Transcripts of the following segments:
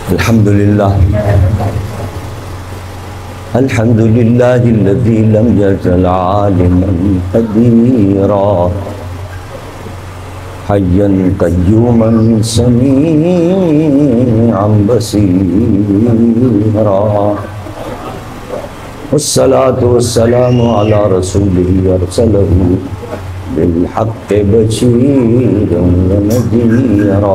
الحمدللہ الذی لم یزل عالما قدیرا حیا قیوما سمیعا بصیرا والصلاة والسلام علی رسولہ ارسلہ بالحق بشیرا ونذیرا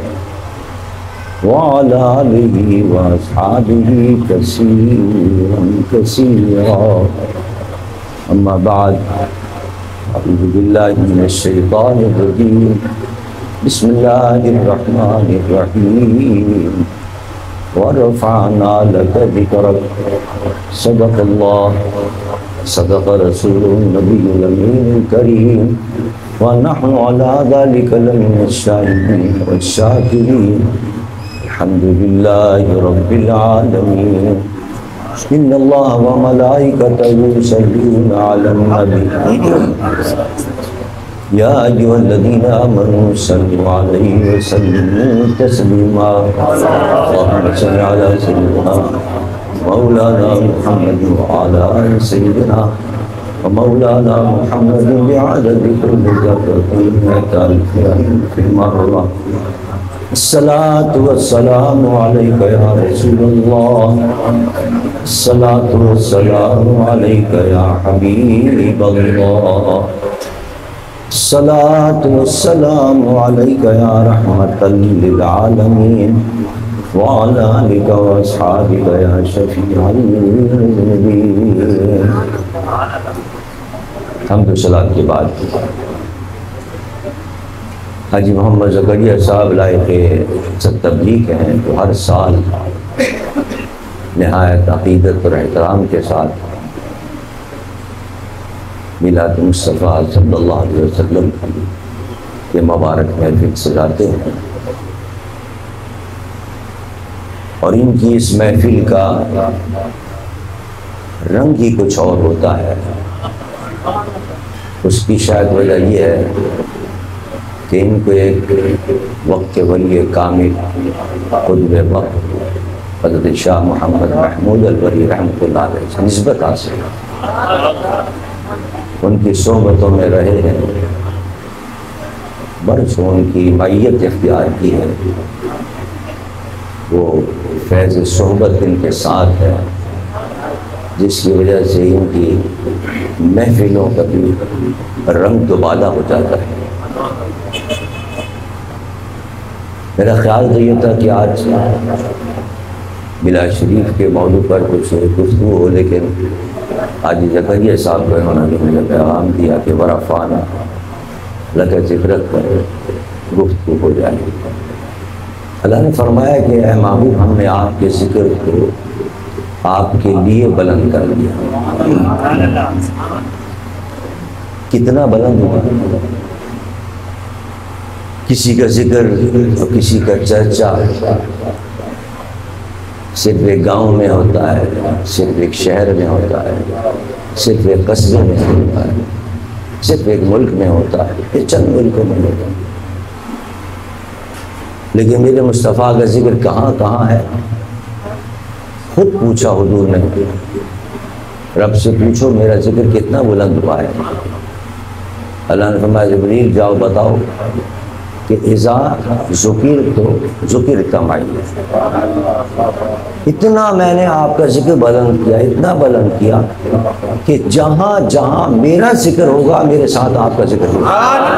وعلى آله وأصحابه كثيرا كثيرا أما بعد أعوذ بالله من الشيطان الرجيم بسم الله الرحمن الرحيم ورفعنا لك ذكرك صدق الله صدق رسول النبي الأمين الكريم ونحن على ذلك لمن الشاهدين والشاكرين الحمد لله رب العالمين إن الله وملائكته يصلون على النبي يا أيها الذين آمنوا صلوا عليه وسلموا تسليما اللهم صل على سيدنا مولانا محمد وعلى آل سيدنا ومولانا محمد بعدد كل ذكر في المرة الصلاة والسلام عليك يا رسول الله الصلاة والسلام عليك يا حبيب الله الصلاة والسلام عليك يا رحمة للعالمين وعلى آلك وأصحابك يا شفيع المذنبين حمد و صلاۃ کے بعد حاجی محمد زکریا صاحب لائق تبلیغ ہیں تو ہر سال نہایت عقیدت اور احترام کے ساتھ میلاد مصطفیٰ صلی اللہ علیہ وسلم کے مبارک محفل سجاتے ہیں اور ان کی اس محفل کا رنگ ہی کچھ اور ہوتا ہے۔ اس کی شاید وجہ یہ ہے کہ ان کو ایک وقت کے ولی کامل قطب وقت حضرت شاہ محمد محمود الولی رحمۃ اللہ علیہ سے نسبت حاصل ہے، ان کی صحبتوں میں رہے ہیں، برسوں ان کی معیت اختیار کی ہے، وہ فیض صحبت ان کے ساتھ ہے جس کی وجہ سے ان کی محفلوں کا بھی رنگ دوبالا ہو جاتا ہے۔ میرا خیال تو یہ تھا کہ آج میلاد شریف کے موضوع پر کچھ گفتگو ہو، لیکن آج زکریا صاحب کو انہوں نے مجھے پیغام دیا کہ ورفعنا لک ذکرک پر گفتگو ہو جائے۔ اللہ نے فرمایا کہ اے محبوب ہم نے آپ کے ذکر کو آپ کے لیے بلند کر دیا۔ کتنا بلند ہوا؟ کسی کا ذکر اور کسی کا چرچا صرف ایک گاؤں میں ہوتا ہے، صرف ایک شہر میں ہوتا ہے، صرف ایک قصبے میں ہوتا ہے، صرف ایک ملک میں ہوتا ہے، یہ چند ملکوں میں ہوتا ہے، لیکن میرے مصطفیٰ کا ذکر کہاں کہاں ہے؟ خود پوچھا حضور نے، رب سے پوچھو میرا ذکر کتنا بلند ہوا ہے۔ اللہ نے فرمایا جبریل جاؤ بتاؤ کہ اذا ذکر تو ذکر کمائی، اتنا میں نے آپ کا ذکر بلند کیا، اتنا بلند کیا کہ جہاں جہاں میرا ذکر ہوگا میرے ساتھ آپ کا ذکر ہوگا۔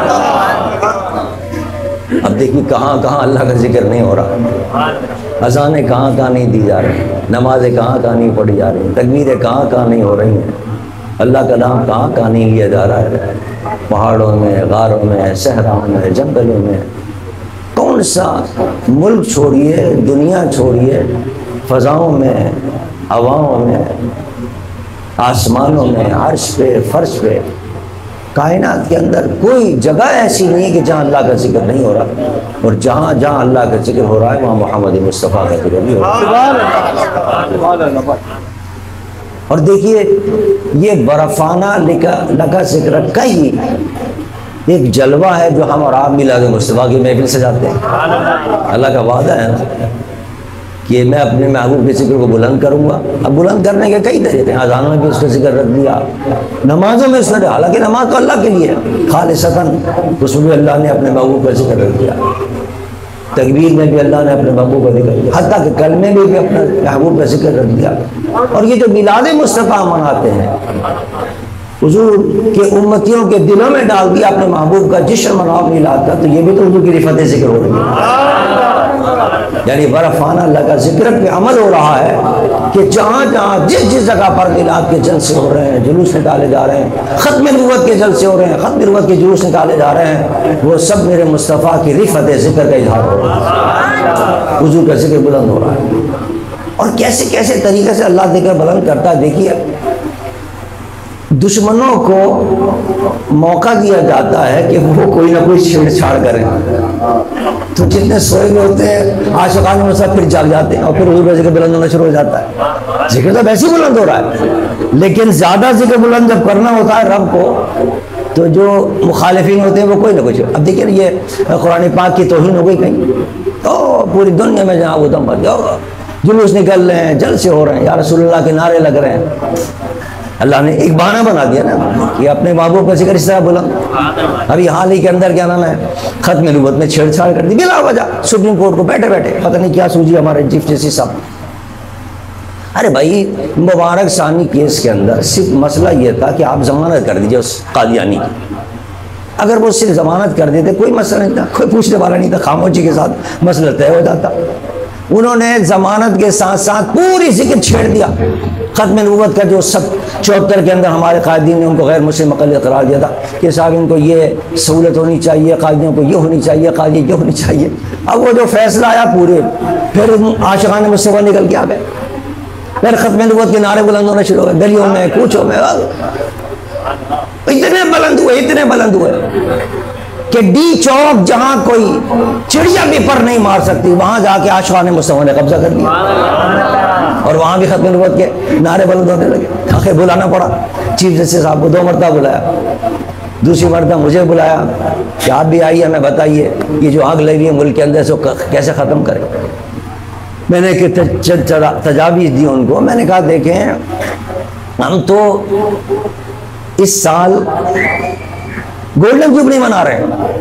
اب دیکھیے کہاں کہاں اللہ کا ذکر نہیں ہو رہا، اذانیں کہاں کہاں نہیں دی جا رہی ہیں، نمازیں کہاں کہاں نہیں پڑھی جا رہی ہیں، تکبیریں کہاں کہاں نہیں ہو رہی ہیں، اللہ کا نام کہاں کہاں نہیں لیا جا رہا ہے، پہاڑوں میں، غاروں میں، صحراؤں میں، جنگلوں میں۔ کون سا ملک چھوڑیے، دنیا چھوڑیے، فضاؤں میں، ہواؤں میں، آسمانوں میں، عرش پہ، فرش پہ، کائنات کے اندر کوئی جگہ ایسی نہیں ہے کہ جہاں اللہ کا ذکر نہیں ہو رہا، اور جہاں جہاں اللہ کا ذکر ہو رہا ہے وہاں محمد مصطفیٰ کا ذکر بھی ہو رہا ہے۔ اور دیکھیے یہ برفانہ لکا ذکر کا ہی ایک جلوہ ہے جو ہم اور آپ میلاد مصطفیٰ کی محفل سے جاتے ہیں۔ اللہ کا وعدہ ہے نا کہ میں اپنے محبوب کے ذکر کو بلند کروں گا. اب بلند کرنے کے کئی طریقے ہیں. اذانوں میں بھی اس کا ذکر رکھ دیا, نمازوں میں اس نے, حالانکہ نماز تو اللہ کے لیے ہے خالصتاً, اس میں بھی اللہ نے اپنے محبوب کا ذکر رکھ دیا. تکبیر میں بھی اللہ نے اپنے محبوب کا ذکر دیا, حتیٰ کہ کلمے میں بھی اپنے محبوب کا ذکر رکھ دیا. اور یہ جو میلاد مصطفیٰ مناتے ہیں, حضور کے امتیوں کے دلوں میں ڈال دیا اپنے محبوب کا جشن مناؤ میلاد کا, تو یہ بھی تو حضور کی رفعت ذکر ہو رہی ہے. یعنی برفانہ اللہ کا ذکر پہ عمل ہو رہا ہے کہ جہاں جہاں جس جس جگہ پر میلاد کے جلسے ہو رہے ہیں, جلوس نکالے جا رہے ہیں, ختم نبوت کے جلسے ہو رہے ہیں, ختم نبوت کے جلوس نکالے جا رہے ہیں, وہ سب میرے مصطفیٰ کی رفعت ذکر کا اظہار ہو رہا ہے, حضور کا ذکر بلند ہو رہا ہے. اور کیسے کیسے طریقے سے اللہ ذکر بلند کرتا ہے. دیکھیے, دشمنوں کو موقع دیا جاتا ہے کہ وہ کوئی نہ کوئی چھیڑ چھاڑ کریں, تو جتنے سوئے ہوئے ہوتے ہیں عاشقان مصطفیٰ پھر جاگ جاتے ہیں, اور پھر حضور کا ذکر بلند ہونا شروع ہو جاتا ہے. ذکر تو ویسے ہی بلند ہو رہا ہے, لیکن زیادہ ذکر بلند جب کرنا ہوتا ہے رب کو, تو جو مخالفین ہوتے ہیں وہ کوئی نہ کوئی. اب دیکھیے یہ قرآن پاک کی توہین ہو گئی کہیں, تو پوری دنیا میں جہاں وہ دم بن جاؤ, جلوس نکل رہے ہیں, جلسے ہو رہے ہیں, یا رسول اللہ کے نعرے لگ رہے ہیں. اللہ نے ایک بہانہ بنا دیا نا کہ اپنے محبوب کا ذکر اس طرح بلند. ابھی حال ہی کے اندر کیا نام ہے, ختم نبوت میں چھیڑ چھاڑ کر دی بلا وجہ سپریم کورٹ کو, بیٹھے بیٹھے پتہ نہیں کیا سوجی ہمارے چیف جسٹس صاحب. ارے بھائی, مبارک ثانی کیس کے اندر صرف مسئلہ یہ تھا کہ آپ ضمانت کر دیجئے اس قادیانی کی. اگر وہ صرف ضمانت کر دیتے کوئی مسئلہ نہیں تھا, کوئی پوچھنے والا نہیں تھا, خاموشی کے ساتھ مسئلہ طے ہو جاتا. انہوں نے ضمانت کے ساتھ ساتھ پوری ذکر چھیڑ دیا. ختم نبوت کا جو 74 کے اندر ہمارے قائدین نے ان کو غیر مسلم مقلد قرار دیا تھا کہ صاحب ان کو یہ سہولت ہونی چاہیے, قائدیوں کو یہ ہونی چاہیے, قاضی یہ ہونی چاہیے. اب وہ جو فیصلہ آیا پورے, پھر عاشقان مصطفیٰ نکل کے آ گئے, پھر ختم نبوت کے نعرے بلند ہونے شروع ہو گئے, گلیوں میں, کوچوں میں, اتنے بلند ہوئے کہ ڈی چوک جہاں کوئی چڑیا بھی پر نہیں مار سکتی, وہاں جا کے عاشقان مصطفیٰ نے قبضہ کر دیا, اور وہاں بھی ختم نبوت کے نعرے بلند ہونے لگے. آخر بلانا پڑا چیف جسٹس صاحب کو, 2 مرتبہ بلایا, دوسری مرتبہ مجھے بلایا کہ آپ بھی آئیے, ہمیں بتائیے یہ جو آگ لگی ہے ملک کے اندر سے کیسے ختم کریں. میں نے تجاویز دی ان کو. میں نے کہا دیکھیں, ہم تو اس سال گولڈن جوبلی منا رہے ہیں.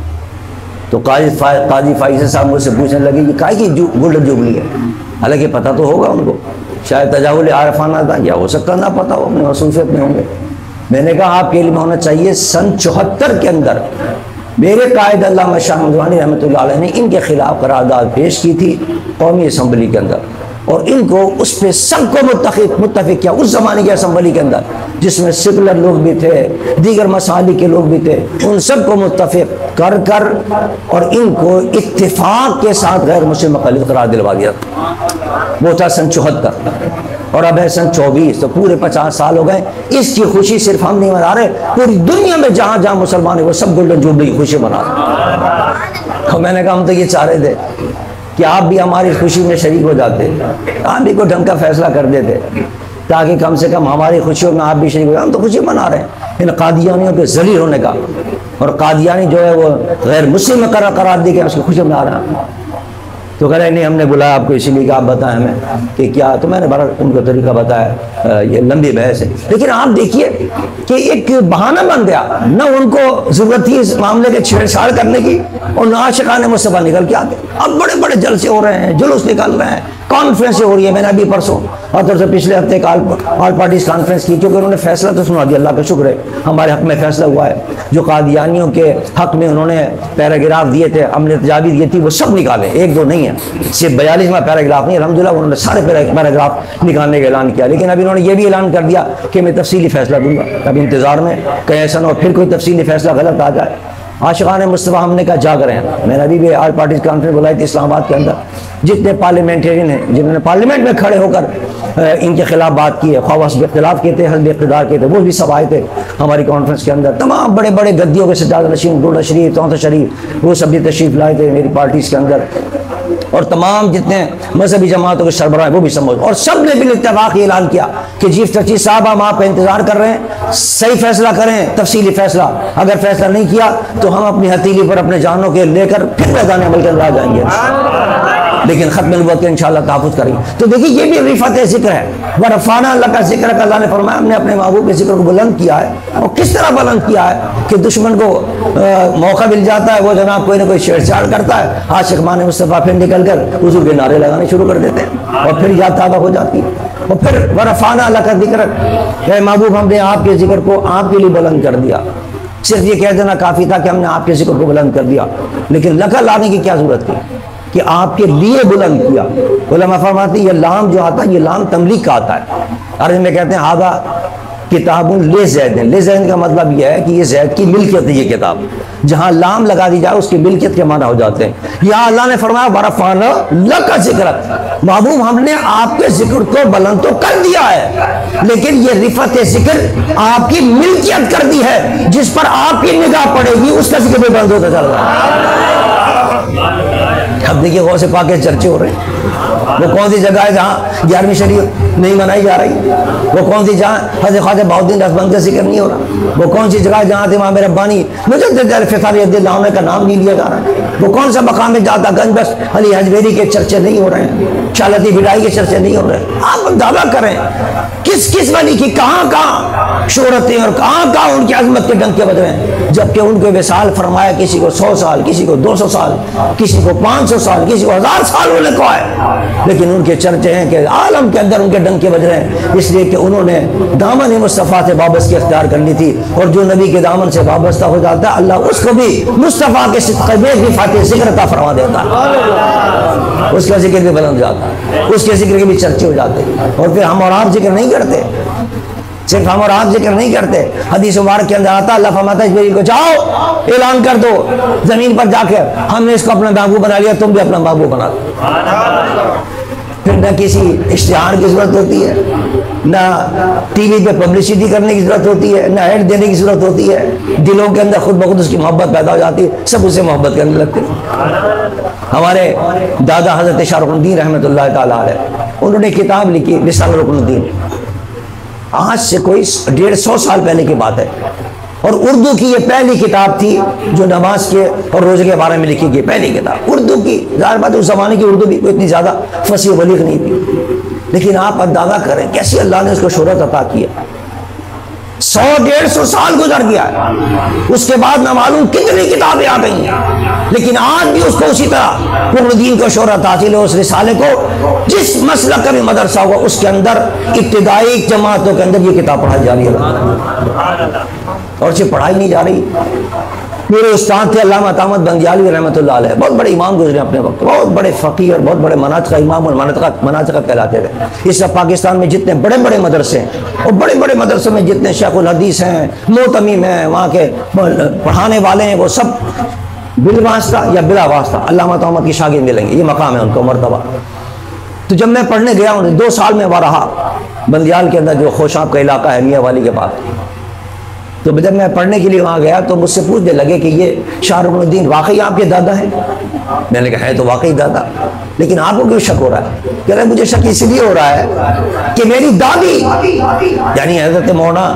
تو قاضی فائز صاحب مجھ سے پوچھنے لگے کہ کائے کی گولڈن جوبلی ہے, حالانکہ پتہ تو ہوگا ان کو, شاید تجاہل عارفانہ تھا, یا ہو سکتا نہ پتہ ہو, اپنے مصروفیت میں ہوں گے. میں نے کہا آپ کے علم ہونا چاہیے سن 74 کے اندر میرے قائد علامہ شاہ مدوانی رحمۃ اللہ علیہ نے ان کے خلاف قرارداد پیش کی تھی قومی اسمبلی کے اندر, اور ان کو اس پہ سب کو متفق کیا اس زمانے کی اسمبلی کے اندر, جس میں سیکولر لوگ بھی تھے, دیگر مسالک کے لوگ بھی تھے, ان سب کو متفق کر کر اور ان کو اتفاق کے ساتھ غیر مسلم مقلد قرار دلوا دیا. وہ تھا سن 74, اور اب ہے سن 24, تو پورے 50 سال ہو گئے. اس کی خوشی صرف ہم نہیں منا رہے, پوری دنیا میں جہاں جہاں مسلمان ہیں وہ سب گولڈن جوبلی کی خوشی منا رہے. تو میں نے کہا ہم تو یہ چاہ رہے تھے کہ آپ بھی ہماری خوشی میں شریک ہو جاتے, آپ بھی کوئی ڈھنگ کا فیصلہ کر دیتے, تاکہ کم سے کم ہماری خوشیوں میں آپ بھی شریک ہو. ہم تو خوشی منا رہے ہیں ان قادیانیوں کے ذلیل ہونے کا, اور قادیانی جو ہے وہ غیر مسلم قرار دے کے اس کی خوشی منا رہے ہیں. تو کہہ رہے نہیں, ہم نے بلایا آپ کو اسی لیے کہ آپ بتائیں ہمیں کہ کیا. تو میں نے بڑا ان کو طریقہ بتایا, یہ لمبی بحث ہے, لیکن آپ دیکھیے کہ ایک بہانہ بن گیا, نہ ان کو ضرورت تھی اس معاملے کے چھیڑ چھاڑ کرنے کی, اور نہ عاشقان مصطفیٰ نکل کے آتے. اب بڑے بڑے جلسے ہو رہے ہیں, جلوس نکل رہے ہیں, کانفرنسیں ہو رہی ہے. میں نے ابھی پرسوں اور طرف پچھلے ہفتے ایک آل پارٹیز کانفرنس کی, کیونکہ انہوں نے فیصلہ تو سنا دیا, اللہ کا شکر ہے ہمارے حق میں فیصلہ ہوا ہے. جو قادیانیوں کے حق میں انہوں نے پیراگراف دیے تھے, ہم نے تجاویز دی تھی, وہ سب نکالے, 1-2 نہیں ہے, صرف 42واں پیراگراف نہیں. الحمدللہ انہوں نے سارے پیراگراف نکالنے کا اعلان کیا, لیکن ابھی انہوں نے یہ بھی اعلان کر دیا کہ میں تفصیلی فیصلہ دوں گا. ابھی انتظار میں, کہیں ایسا نہ ہو پھر کوئی تفصیلی فیصلہ غلط آ جائے. عاشقان مصطفیٰ ہم نے کہا جاگ رہے ہیں. میں نے ابھی بھی آل پارٹیز کانفرنس بلائی تھی اسلام آباد کے اندر, جتنے پارلیمنٹرین ہیں جنہوں نے پارلیمنٹ میں کھڑے ہو کر ان کے خلاف بات کی ہے, خواہ حسب اختلاف کے تھے, حسب اقتدار کے تھے, وہ بھی سب آئے تھے ہماری کانفرنس کے اندر. تمام بڑے بڑے گدیوں کے سجادہ نشین, گولڈا شریف, تونتا شریف, وہ سب بھی تشریف لائے تھے میری پارٹیز کے اندر, اور تمام جتنے مذہبی جماعتوں کے سربراہ ہیں وہ بھی سمجھ, اور سب نے بھی اتفاق اعلان کیا کہ چیف جسٹس صاحب ہم آپ کا انتظار کر رہے ہیں, صحیح فیصلہ کریں, تفصیلی فیصلہ. اگر فیصلہ نہیں کیا تو ہم اپنی ہتھیلی پر اپنے جانوں کے لے کر پھر میدان عمل کے اندر آ جائیں گے. لیکن ختم نبوت کا انشاءاللہ تحفظ کریں. تو دیکھیے یہ بھی رفعت ذکر ہے. ورفعنا لک ذکرک، اللہ نے فرمایا ہم نے اپنے محبوب کے ذکر کو بلند کیا ہے. اور کس طرح بلند کیا ہے کہ دشمن کو موقع مل جاتا ہے، وہ جناب کوئی نہ کوئی چھیڑ چھاڑ کرتا ہے، عاشق مان مصطفیٰ پھر نکل کر حضور کے نعرے لگانے شروع کر دیتے ہیں اور پھر یاد تازہ ہو جاتی ہے. اور پھر ورفعنا لک ذکرک، اے محبوب ہم نے آپ کے ذکر کو آپ کے لیے بلند کر دیا. صرف یہ کہہ دینا کافی تھا کہ ہم نے آپ کے ذکر کو بلند کر دیا، لیکن لکا لانے کی کیا ضرورت تھی کہ آپ کے لیے بلند کیا. علماء فرماتے ہیں یہ لام جو آتا ہے یہ لام تملیک کا آتا ہے. عربی میں کہتے ہیں ہاذا کتاب لزید. لزید کا مطلب یہ ہے کہ یہ زید کی ملکیت ہے یہ کتاب. جہاں لام لگا دی جائے اس کی ملکیت کے معنی ہو جاتے ہیں. یا اللہ نے فرمایا ورفعنا لک ذکرک، محبوب ہم نے آپ کے ذکر کو بلند تو کر دیا ہے، لیکن یہ رفعت ذکر آپ کی ملکیت کر دی ہے. جس پر آپ کی نگاہ پڑے گی اس کا ذکر بھی بلند ہوتا چل رہا ہے. اب دیکھیے غوث پاک کے چرچے ہو رہے ہیں. وہ کون سی جگہ ہے جہاں 11ویں شریعت نہیں منائی جا رہی؟ وہ کون سی جہاں حضرت خواجہ بہاؤالدین رسبند کا ذکر نہیں ہو رہا؟ وہ کون سی جگہ ہے جہاں امام ربانی مجدد الفطار رضی اللہ عنہ کا نام نہیں لیا جا رہا ہے؟ وہ کون سا مقام ہے جہاں گنج بس علی حجویری کے چرچے نہیں ہو رہے ہیں، شالتی بھٹائی کے چرچے نہیں ہو رہے ہیں؟ آپ دعویٰ کریں کس کس ولی کی کہاں کہاں شہرتیں اور کہاں کہاں ان کی عظمت کے ڈنکے بج رہے ہیں، جبکہ ان کو وصال فرمایا کسی کو 100 سال، کسی کو 200 سال، کسی کو 500 سال، کسی کو 1000 سال ہونے کو ہے. لیکن ان کے چرچے ہیں کہ عالم کے اندر ان کے ڈنکے بج رہے ہیں، اس لیے کہ انہوں نے دامن مصطفیٰ سے وابستگی اختیار کر لی تھی. اور جو نبی کے دامن سے وابستہ ہو جاتا ہے اللہ اس کو بھی مصطفیٰ کے صدقے میں رفعت ذکر عطا فرما دیتا ہے. اس کا ذکر بھی بلند جاتا ہے، اس کے ذکر کے بھی چرچے ہو جاتے ہیں. اور پھر ہم اور آپ ذکر نہیں کرتے، صرف ہم اور آپ ذکر نہیں کرتے. حدیث مبارک کے اندر آتا اللہ فرماتا ہے جبریل کو جاؤ اعلان کر دو زمین پر جا کے ہم نے اس کو اپنا محبوب بنا لیا، تم بھی اپنا محبوب بنا دو. پھر نہ کسی اشتہار کی ضرورت ہوتی ہے، نہ ٹی وی پہ پبلسٹی کرنے کی ضرورت ہوتی ہے، نہ ایڈ دینے کی ضرورت ہوتی ہے. دلوں کے اندر خود بخود اس کی محبت پیدا ہو جاتی ہے، سب اسے محبت کرنے لگتے ہیں. ہمارے دادا حضرت شاہ رکن الدین رحمۃ اللہ تعالیٰ علیہ انہوں نے کتاب لکھی رسالہ رکن الدین. آج سے کوئی 150 سال پہلے کی بات ہے، اور اردو کی یہ پہلی کتاب تھی جو نماز کے اور روزے کے بارے میں لکھی گئی پہلی کتاب اردو کی. ظاہر بات ہے اس زمانے کی اردو بھی کوئی اتنی زیادہ فصیح و بلیغ نہیں تھی، لیکن آپ اندازہ کریں کیسے اللہ نے اس کو شہرت عطا کی ہے. 100-150 سال گزر گیا ہے، اس کے بعد نہ معلوم کتنی کتابیں آ گئی ہیں، لیکن آج بھی اس کو اسی طرح رکن الدین کو شہرت حاصل ہے. اس رسالے کو جس مسلک کا بھی مدرسہ ہوگا اس کے اندر ابتدائی جماعتوں کے اندر یہ کتاب پڑھائی جا رہی ہے، اور اسے پڑھائی نہیں جا رہی. میرے استاد تھے علامہ احمد بندیالوی رحمۃ اللہ علیہ، بہت بڑے امام گزرے اپنے وقت، بہت بڑے فقیہ اور بہت بڑے مناطق امام اور مناطق کہلاتے تھے. اس سے پاکستان میں جتنے بڑے بڑے مدرسے ہیں اور بڑے بڑے مدرسوں میں جتنے شیخ الحدیث ہیں، معتمم ہیں، وہاں کے پڑھانے والے ہیں، وہ سب بالواسطہ یا بلا واسطہ علامہ احمد کی شاگرد ملیں گے. یہ مقام ہے ان کو مرتبہ. تو جب میں پڑھنے گیا ہوں 2 سال میں وہاں رہا بندیال کے اندر جو خوشاب کا علاقہ ہے میاں والی کے پاس. تو جب میں پڑھنے کے لیے وہاں گیا تو مجھ سے پوچھنے لگے کہ یہ شاہ رکن الدین واقعی آپ کے دادا ہیں؟ میں نے کہا ہے تو واقعی دادا، لیکن آپ کو کیوں شک ہو رہا ہے؟ کہہ رہے مجھے شک اس لیے ہو رہا ہے کہ میری دادی یعنی حضرت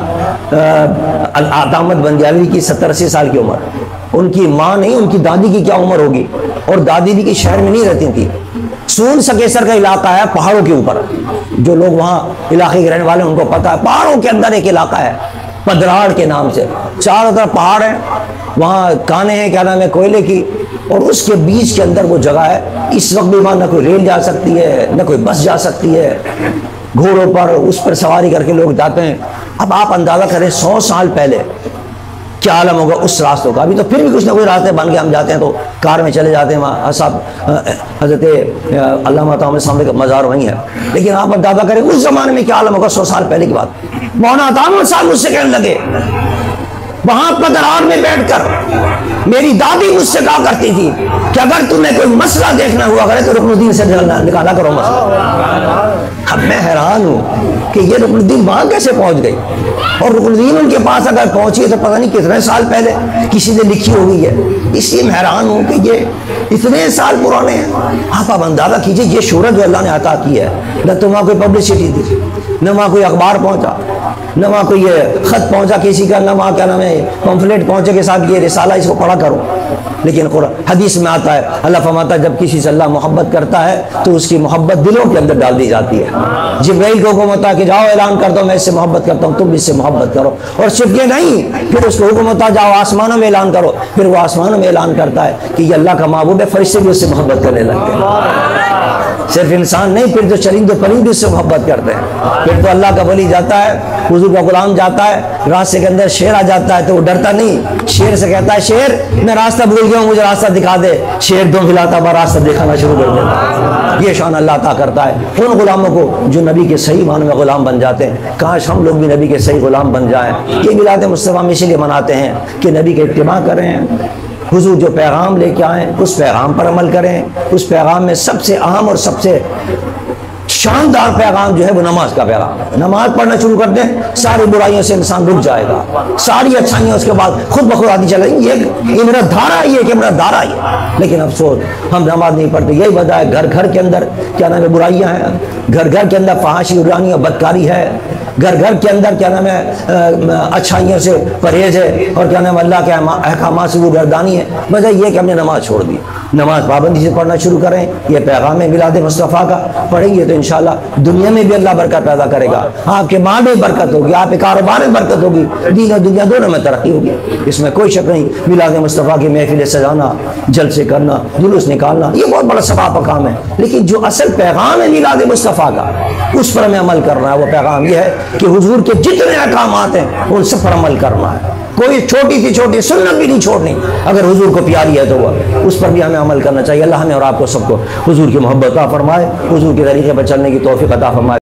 مولانا احمد بندیالوی کی 70-80 سال کی عمر، ان کی ماں نہیں ان کی دادی کی کیا عمر ہوگی. اور دادی بھی کی شہر میں نہیں رہتی تھی، سون سکیسر کا علاقہ ہے پہاڑوں کے اوپر. جو لوگ وہاں علاقے کے رہنے والے ہیں ان کو پتا ہے پہاڑوں کے اندر ایک علاقہ ہے پدراڑ کے نام سے، چاروں طرف پہاڑ ہیں، وہاں کانے ہیں کیا نام ہے کوئلے کی، اور اس کے بیچ کے اندر وہ جگہ ہے. اس وقت بھی وہاں نہ کوئی ریل جا سکتی ہے نہ کوئی بس جا سکتی ہے، گھوڑوں پر اس پر سواری کر کے لوگ جاتے ہیں. اب آپ اندازہ کریں 100 سال پہلے کیا عالم ہوگا اس راستوں کا. ابھی تو پھر بھی کچھ نہ کوئی راستے بن کے ہم جاتے ہیں تو کار میں چلے جاتے ہیں، وہاں صاحب حضرت علامہ احمد صاحب کا مزار وہیں ہے. لیکن آپ اندازہ کریں اس زمانے میں کیا عالم ہوگا 100 سال پہلے کی بات. مولانا احمد صاحب مجھ سے کہنے لگے وہاں پدراڑ میں بیٹھ کر میری دادی مجھ سے کہا کرتی تھی کہ اگر تمہیں کوئی مسئلہ دیکھنا ہوا کرے تو رکن الدین سے نکالا کرو مسئلہ. اب میں حیران ہوں کہ یہ رکن الدین وہاں کیسے پہنچ گئی، اور رکن الدین ان کے پاس اگر پہنچی ہے تو پتہ نہیں کتنے سال پہلے کسی نے لکھی ہوئی ہے، اس لیے میں حیران ہوں کہ یہ اتنے سال پرانے ہیں۔ آپ اندازہ کیجئے یہ شہرت جو اللہ نے عطا کی ہے، نہ تو وہاں کوئی پبلسٹی تھی، نہ وہاں کوئی اخبار پہنچا، نہ وہاں کوئی خط پہنچا کسی کا، نہ وہاں کیا نام ہے پمفلیٹ پہنچے کے ساتھ یہ رسالہ اس کو پڑھا کرو۔ لیکن قرآن حدیث میں آتا ہے اللہ فرماتا ہے جب کسی سے اللہ محبت کرتا ہے تو اس کی محبت دلوں کے اندر ڈال دی جاتی ہے۔ جبرائیل کو حکم ہوتا ہے کہ جاؤ اعلان کر دو میں اس سے محبت کرتا ہوں، تم اس سے محبت کرو، اور صرف یہ نہیں پھر اس کو حکم ہوتا ہے جاؤ آسمانوں میں اعلان کرو، پھر وہ آسمانوں میں اعلان کرتا ہے کہ یہ اللہ کا محبوب ہے، فرشتے بھی اس سے محبت کرنے لگتے ہیں۔ صرف انسان نہیں، پھر جو چرند و پرند اس سے محبت کرتے ہیں۔ پھر تو اللہ کا ولی جاتا ہے، حضور کا غلام جاتا ہے، راستے کے اندر شیر آ جاتا ہے تو وہ ڈرتا نہیں، شیر سے کہتا ہے شیر میں راستہ بھول گیا ہوں مجھے راستہ دکھا دے، شیر دم ہلاتا ہوا راستہ دکھانا شروع کر دیتا ہے۔ یہ شان اللہ عطا کرتا ہے ان غلاموں کو جو نبی کے صحیح معنی میں غلام بن جاتے ہیں۔ کاش ہم لوگ بھی نبی کے صحیح غلام بن جائیں۔ یہ میلاد مصطفیٰ میں اس لیے مناتے ہیں کہ نبی کے اتباع کریں، حضور جو پیغام لے کے آئیں اس پیغام پر عمل کریں۔ اس پیغام میں سب سے اہم اور سب سے شاندار پیغام جو ہے وہ نماز کا پیغام ہے۔ نماز پڑھنا شروع کر دیں ساری برائیوں سے انسان رک جائے گا، ساری اچھائیاں اس کے بعد خود بخود آتی چلیں گی۔ یہ میرا دھارا ہی ہے کہ میرا دھارا ہی ہے، لیکن افسوس ہم نماز نہیں پڑھتے۔ یہی وجہ ہے گھر گھر کے اندر کیا نام ہے برائیاں ہیں، گھر گھر کے اندر فحاشی ارانی اور بدکاری ہے، گھر گھر کے اندر کیا نام ہے اچھائیوں سے پرہیز ہے، اور کیا نام ہے اللہ کے احکامات سے وہ گردانی ہے۔ وجہ یہ کہ ہم نے نماز چھوڑ دی۔ نماز پابندی سے پڑھنا شروع کریں، یہ پیغام ہے میلاد مصطفیٰ کا، پڑھیں گے تو انشاءاللہ دنیا میں بھی اللہ برکت پیدا کرے گا، آپ کے مال میں برکت ہوگی، آپ کے کاروبار میں برکت ہوگی، دین اور دنیا دونوں میں ترقی ہوگی، اس میں کوئی شک نہیں۔ میلاد مصطفیٰ کی محفل سجانا، جلسے کرنا، جلوس نکالنا یہ بہت بڑا ثواب کا کام ہے، لیکن جو اصل پیغام ہے میلاد مصطفیٰ کا اس پر ہمیں عمل کرنا ہے۔ وہ پیغام یہ ہے کہ حضور کے جتنے احکامات ہیں ان سب پر عمل کرنا ہے، کوئی چھوٹی سی چھوٹی سنت بھی نہیں چھوڑنی، اگر حضور کو پیاری ہے تو وہ اس پر بھی ہمیں عمل کرنا چاہیے۔ اللہ ہمیں اور آپ کو سب کو حضور کی محبت عطا فرمائے، حضور کے طریقے پر چلنے کی توفیق عطا فرمائے۔